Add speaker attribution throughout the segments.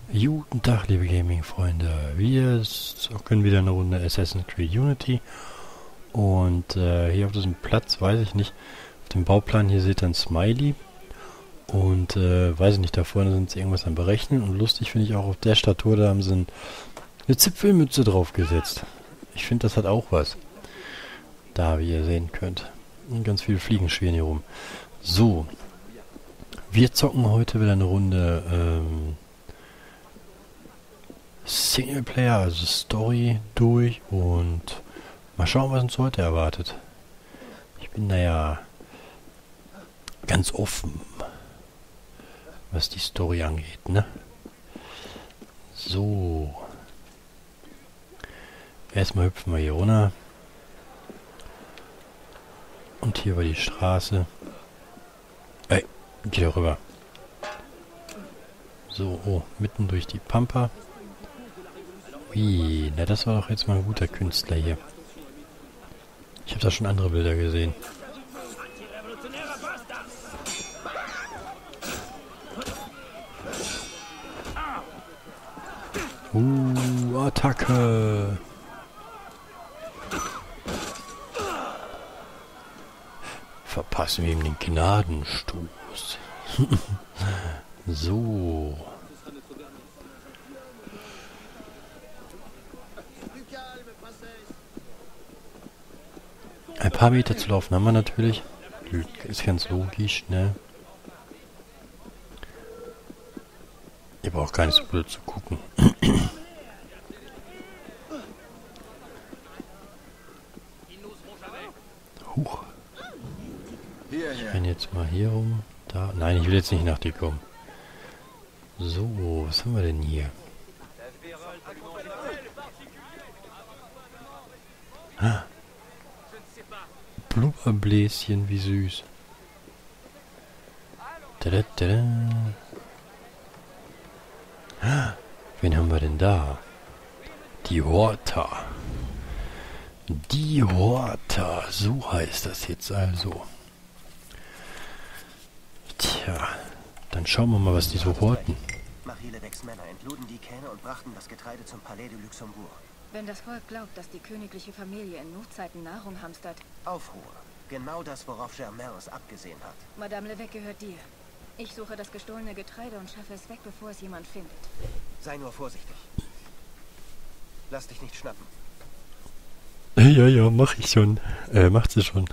Speaker 1: Guten Tag, liebe Gaming-Freunde. Wir zocken wieder eine Runde Assassin's Creed Unity. Und hier auf diesem Platz, weiß ich nicht, auf dem Bauplan hier seht ihr ein Smiley. Und weiß ich nicht, da vorne sind sie irgendwas am Berechnen. Und lustig finde ich auch, auf der Statue, da haben sie eine Zipfelmütze draufgesetzt. Ich finde, das hat auch was. Da, wie ihr sehen könnt. Und ganz viele Fliegen schwirren hier rum. So. Wir zocken heute wieder eine Runde Singleplayer, also Story durch und mal schauen, was uns heute erwartet. Ich bin da ja ganz offen, was die Story angeht, ne? So. Erstmal hüpfen wir hier runter. Und hier war die Straße. Ey, geh da rüber. So, oh, mitten durch die Pampa. Ui, na das war doch jetzt mal ein guter Künstler hier. Ich habe da schon andere Bilder gesehen. Attacke! Verpassen wir ihm den Gnadenstoß. So. Ein paar Meter zu laufen haben wir natürlich. Ist ganz logisch, ne? Ich brauche gar nicht so blöd zu gucken. Huch. Ich renne jetzt mal hier rum. Da. Nein, ich will jetzt nicht nach dir kommen. So, was haben wir denn hier? Ah. Blubberbläschen, wie süß. Tada, tada. Ah, wen haben wir denn da? Die Horta. Die Horta, so heißt das jetzt also. Tja, dann schauen wir mal, was die so horten.
Speaker 2: Marie-Levesques Männer entluden die Kähne und brachten das Getreide zum Palais de Luxembourg.
Speaker 3: Wenn das Volk glaubt, dass die königliche Familie in Notzeiten Nahrung hamstert...
Speaker 2: Aufruhr. Genau das, worauf Germain es abgesehen hat.
Speaker 3: Madame Levesque gehört dir. Ich suche das gestohlene Getreide und schaffe es weg, bevor es jemand findet.
Speaker 2: Sei nur vorsichtig. Lass dich nicht schnappen.
Speaker 1: Ja, mach ich schon. Macht sie schon.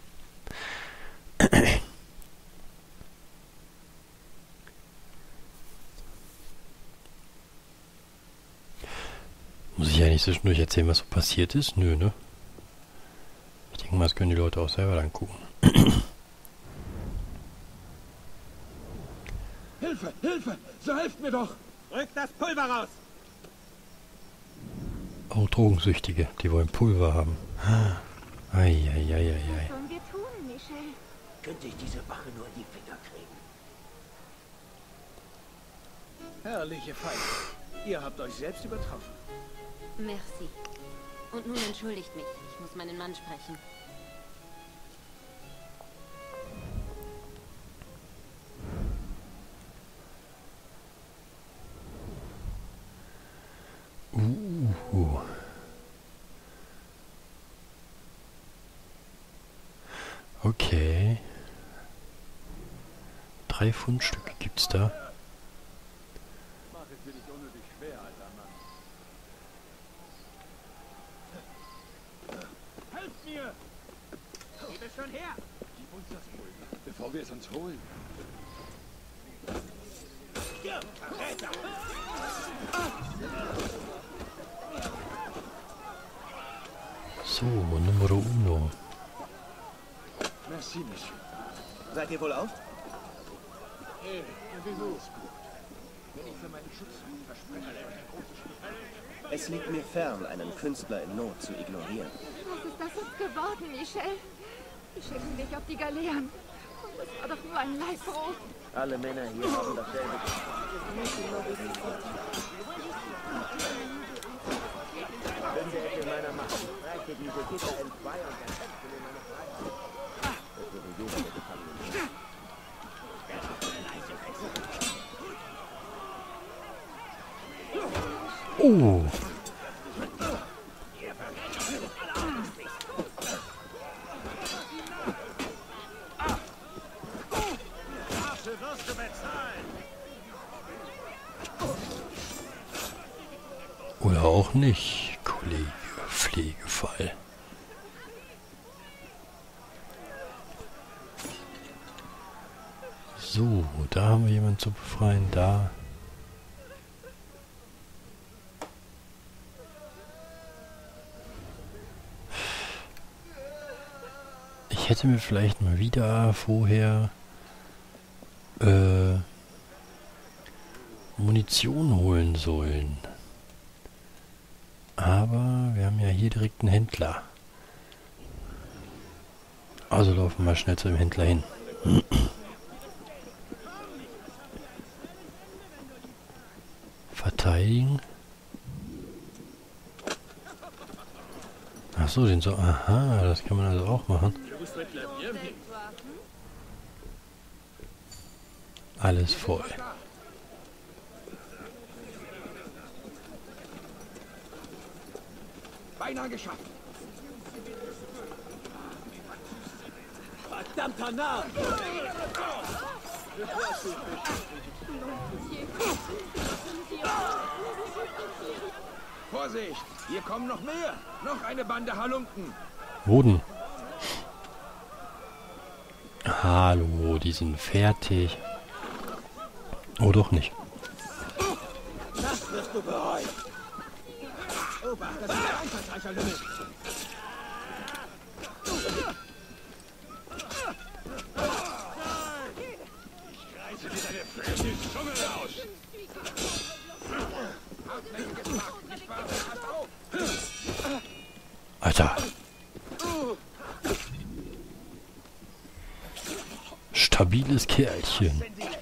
Speaker 1: Muss ich ja nicht zwischendurch erzählen, was so passiert ist? Nö, ne? Ich denke mal, das können die Leute auch selber dann gucken.
Speaker 4: Hilfe! Hilfe! So helft mir doch! Rückt das Pulver raus!
Speaker 1: Auch Drogensüchtige, die wollen Pulver haben. Eieieiei.
Speaker 5: Was sollen wir tun, Michel?
Speaker 2: Könnte ich diese Wache nur in die Finger kriegen?
Speaker 4: Herrliche Feinde. Ihr habt euch selbst übertroffen.
Speaker 5: Merci. Und nun entschuldigt mich. Ich muss meinen Mann sprechen.
Speaker 1: Okay. 3 Fundstücke gibt's da.
Speaker 4: Mach es dir nicht unnötig schwer, alter Mann. Helft mir! Gib es schon her! Gib uns das Pulver, bevor wir es uns holen. Ja, Verräter!
Speaker 1: So, Numero uno.
Speaker 4: Merci, Monsieur.
Speaker 2: Seid ihr wohl auf?
Speaker 4: Wieso? Wenn ich für meinen Schutz verspreche, ein großes Stück.
Speaker 2: Es liegt mir fern, einen Künstler in Not zu ignorieren.
Speaker 5: Was ist das uns geworden, Michel? Die schicken dich auf die Galeeren. Und das war doch nur ein Leibbrot.
Speaker 2: Alle Männer hier haben dasselbe. Wünde in meiner Macht. Reiche diese Gitter entzwei und erschöpfe mir meine Freiheit. Das würde jeder der Gefangenen.
Speaker 1: Oh. Oder auch nicht, Kollege Pflegefall. So, da haben wir jemanden zu befreien, da. Ich hätte mir vielleicht mal wieder vorher Munition holen sollen. Aber wir haben ja hier direkt einen Händler. Also laufen wir schnell zu dem Händler hin. Verteidigen. Ach so, den so. Aha, das kann man also auch machen. Alles voll.
Speaker 4: Beinahe geschafft. Verdammter Narr! Vorsicht! Hier kommen noch mehr! Noch eine Bande Halunken!
Speaker 1: Wo denn? Hallo, die sind fertig. Oh, doch nicht.
Speaker 4: Das wirst du bereuen! Obacht, das ist der einfallsreicher Lümmel! Ich reiße dir deine fette Zunge raus!
Speaker 1: Alter. Stabiles Kerlchen.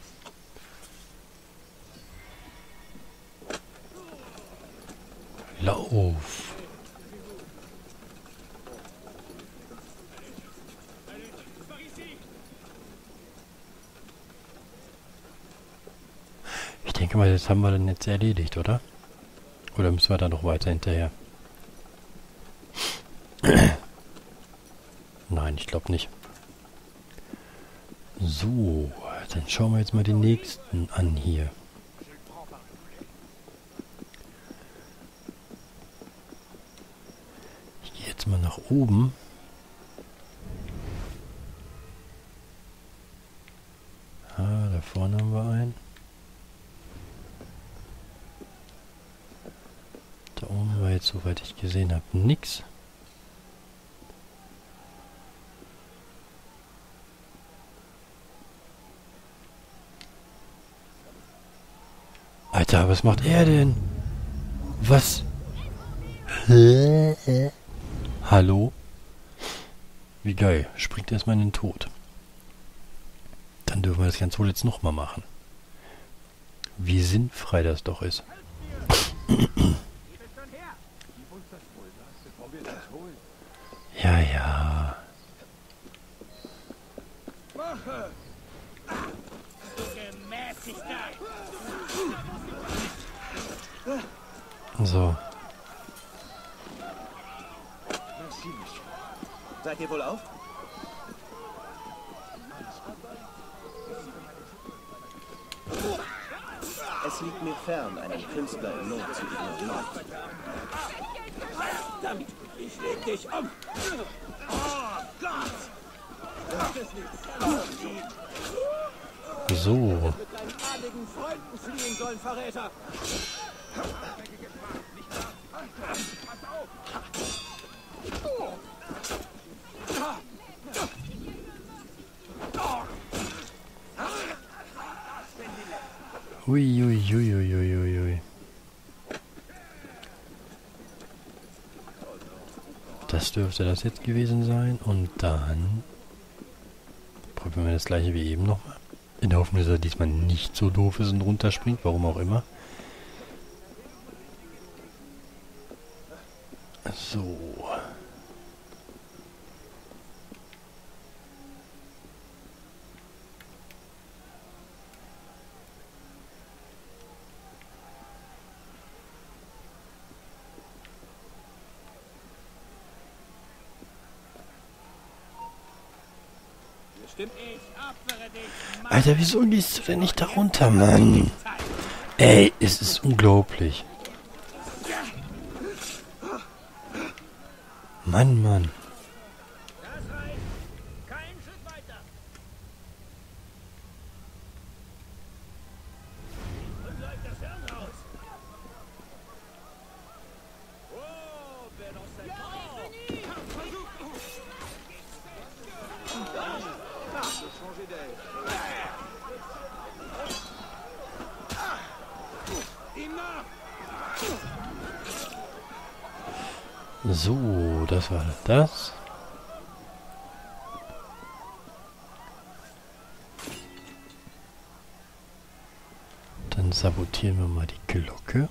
Speaker 1: Lauf. Ich denke mal, das haben wir dann jetzt erledigt, oder? Oder müssen wir da noch weiter hinterher? Nein, ich glaube nicht. So, dann schauen wir jetzt mal den nächsten an hier. Ich gehe jetzt mal nach oben. Ah, da vorne haben wir einen. Da oben war jetzt, soweit ich gesehen habe, nix. Alter, was macht er denn? Was? Hallo? Wie geil. Springt erstmal in den Tod. Dann dürfen wir das Ganze wohl jetzt nochmal machen. Wie sinnfrei das doch ist. Ja, ja. So.
Speaker 2: Seid ihr wohl auf? Es liegt mir fern, einen Künstler in Not zu ignorieren.
Speaker 4: Verdammt! Ich leg dich um! Oh Gott! Das ist nicht
Speaker 1: So.
Speaker 4: mit deinen adligen Freunden fliehen sollen, Verräter!
Speaker 1: Ui, ui, ui, ui, ui, ui, ui. Das dürfte das jetzt gewesen sein. Und dann probieren wir das gleiche wie eben nochmal. In der Hoffnung, dass er diesmal nicht so doof ist und runterspringt. Warum auch immer. So.
Speaker 4: Stimmt. Ich opfere dich.
Speaker 1: Alter, wieso gehst du denn nicht da runter, Mann? Ey, es ist unglaublich. Mann, Mann.
Speaker 4: Das reicht. Kein Schritt weiter. Und läuft das Hirn raus. Oh, wer noch sein Ihm nach!
Speaker 1: So, das war das. Dann sabotieren wir mal die Glocke.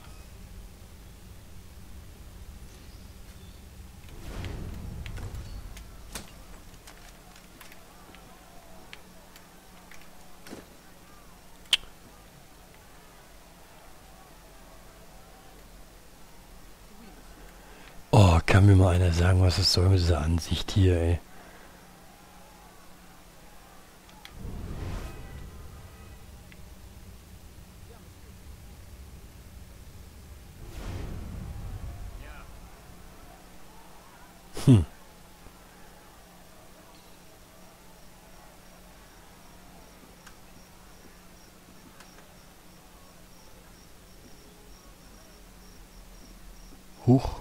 Speaker 1: Oh, kann mir mal einer sagen, was es soll mit dieser Ansicht hier, ey. Huch.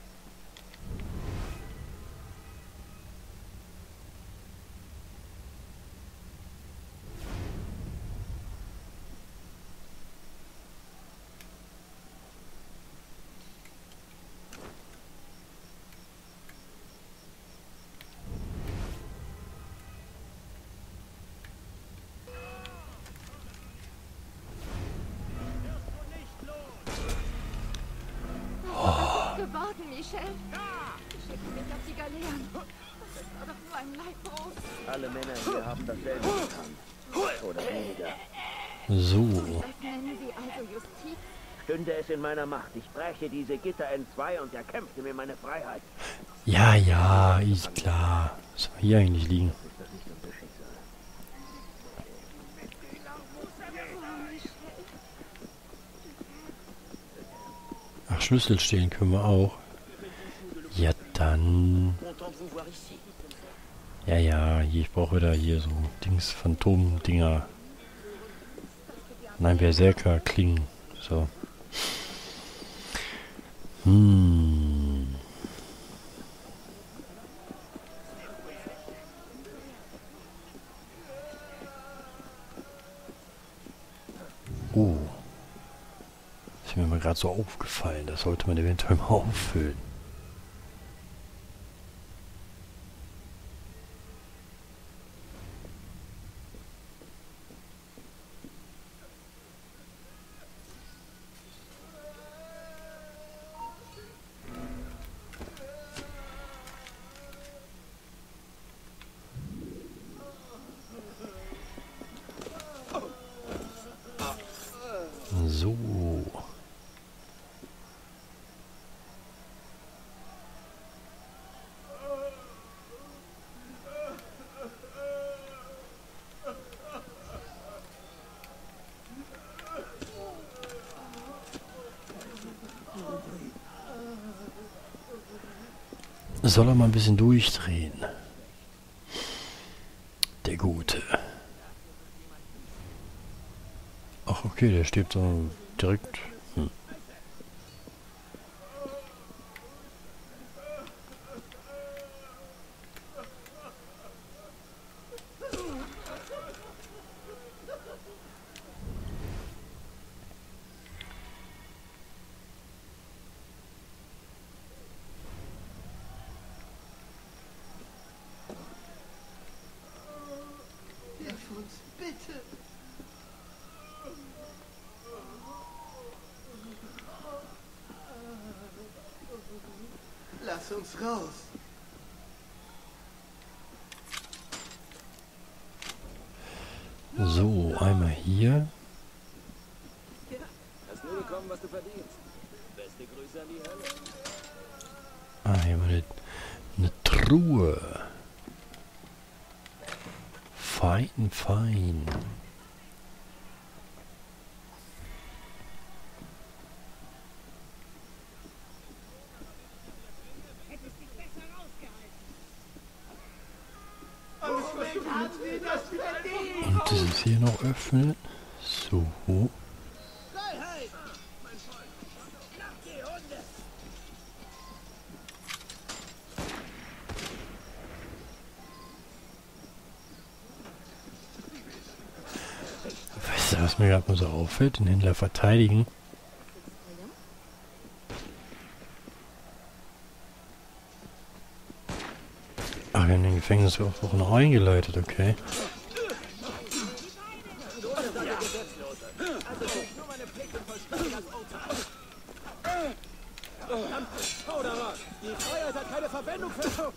Speaker 5: Geworden, Michel. Ich schicke mich auf die Galeeren. Das war doch nur ein Leibbrot.
Speaker 2: Alle Männer hier haben dasselbe getan. Oder weniger.
Speaker 1: So.
Speaker 5: Das nennen Sie also Justiz?
Speaker 2: Stünde es in meiner Macht, ich breche diese Gitter entzwei und erkämpfte mir meine Freiheit.
Speaker 1: Ja, ja, ist klar. Was soll hier eigentlich liegen?
Speaker 2: Ist das nicht unser Schicksal?
Speaker 1: Ach, Schlüssel stehlen können wir auch. Ja, dann. Ja, ja, hier, ich brauche wieder hier so Dings, Phantom-Dinger. Nein, Berserker klingen. So. Oh. Ist mir mal gerade so aufgefallen. Das sollte man eventuell mal auffüllen. So. Soll er mal ein bisschen durchdrehen. Der Gute. Ach, okay, der steht so direkt.
Speaker 6: Hilf uns, bitte! Lass uns raus!
Speaker 1: So, einmal hier.
Speaker 4: Hast nur bekommen, was du verdienst. Beste Grüße an die Hölle.
Speaker 1: Ah, hier haben wir eine Truhe. Fein, fein. Und dieses hier noch öffnen. So.
Speaker 4: Freiheit! Mein Freund. Nach die Hunde!
Speaker 1: Weißt du, was mir gerade mal so auffällt? Den Händler verteidigen. Ach, wir haben den Gefängnisaufbruch noch eingeleitet, okay.
Speaker 4: Hau da raus! Die Freiheit hat keine Verwendung für...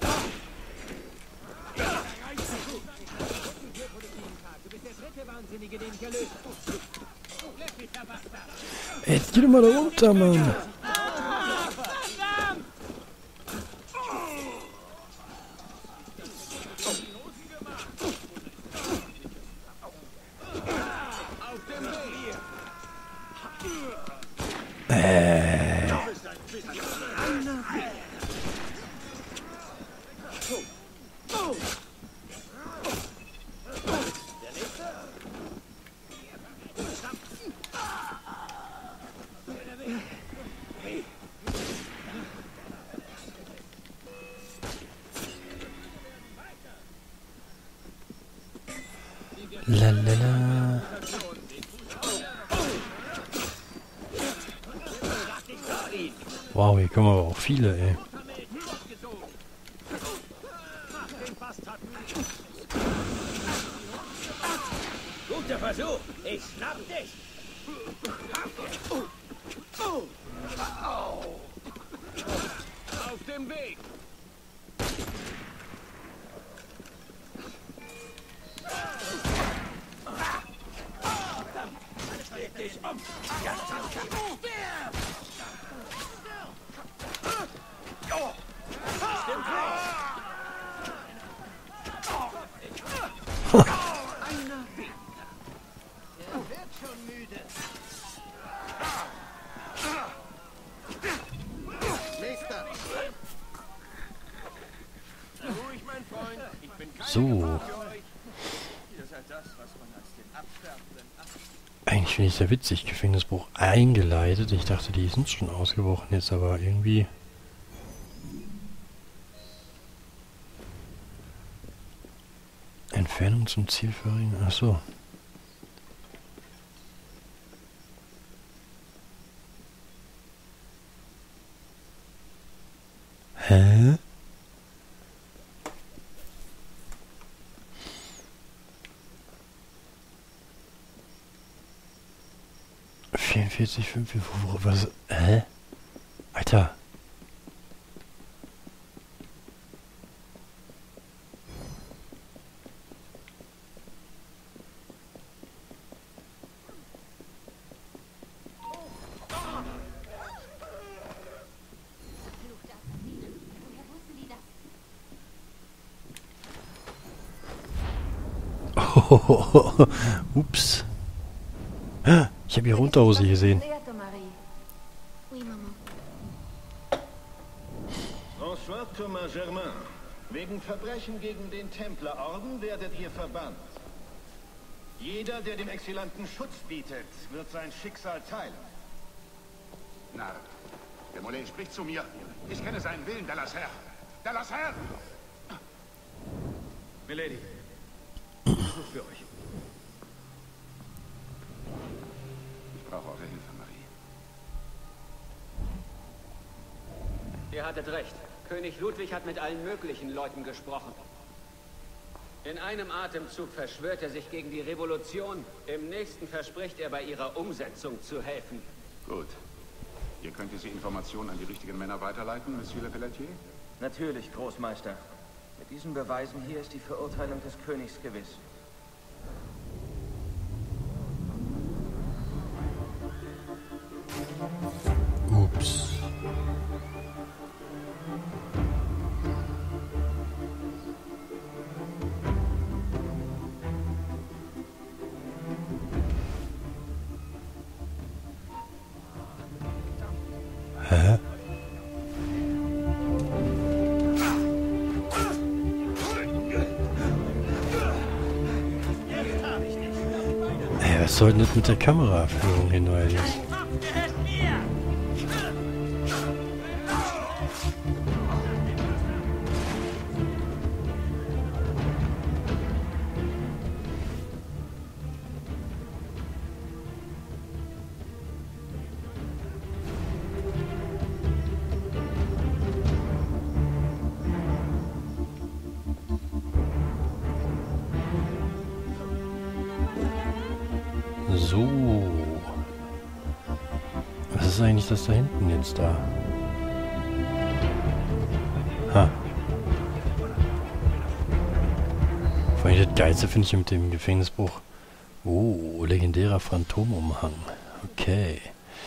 Speaker 4: Du bist der dritte Wahnsinnige, den ich erlöst. Leck mich, der Bastard!
Speaker 1: Jetzt geh doch mal da runter, Mann. Lalala. Wow, hier kommen aber auch viele, ey.
Speaker 4: Guter Versuch! Ich schnapp dich! Auf dem Weg! Dreh dich um!
Speaker 6: Wird schon müde. Nächster.
Speaker 4: Ruhig, mein Freund. Ich bin kein
Speaker 1: So.
Speaker 4: Gefahr für euch. Ihr seid das, was man als den absterbenden
Speaker 1: Eigentlich finde ich sehr witzig. Gefängnisbruch eingeleitet. Ich dachte, die sind schon ausgebrochen jetzt, aber irgendwie... Entfernung zum Ziel verringern. Ach so. Hä? Was? Hä? Alter. Ups. Ich habe ihre Unterhose gesehen.
Speaker 7: François Thomas Germain. Wegen Verbrechen gegen den Templerorden werdet ihr verbannt. Jeder, der dem Exilanten Schutz bietet, wird sein Schicksal teilen.
Speaker 8: Na, der Mollet spricht zu mir. Ich kenne seinen Willen, de la Serre. De la Serre!
Speaker 4: Milady, ich suche für euch.
Speaker 8: Ich brauche eure Hilfe, Marie.
Speaker 9: Ihr hattet recht. König Ludwig hat mit allen möglichen Leuten gesprochen. In einem Atemzug verschwört er sich gegen die Revolution. Im nächsten verspricht er, bei ihrer Umsetzung zu helfen.
Speaker 8: Gut. Ihr könnt diese Informationen an die richtigen Männer weiterleiten, Monsieur Le Pelletier?
Speaker 2: Natürlich, Großmeister. Mit diesen Beweisen hier ist die Verurteilung des Königs gewiss.
Speaker 1: Ups. Hä? Ey, was soll denn das mit der Kameraführung hin neuerdings? So. Was ist eigentlich das da hinten jetzt da? Ha. Vor allem das Geilste finde ich mit dem Gefängnisbruch. Oh, legendärer Phantomumhang. Okay.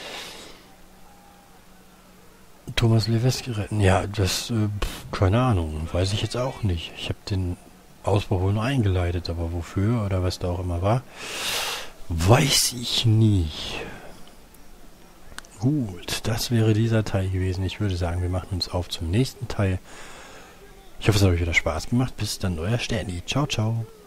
Speaker 1: Thomas Levesque retten. Ja, das, keine Ahnung. Weiß ich jetzt auch nicht. Ich habe den Ausbruch wohl nur eingeleitet, aber wofür oder was da auch immer war, weiß ich nicht. Gut, das wäre dieser Teil gewesen. Ich würde sagen, wir machen uns auf zum nächsten Teil. Ich hoffe, es hat euch wieder Spaß gemacht. Bis dann, euer Sterni. Ciao, ciao.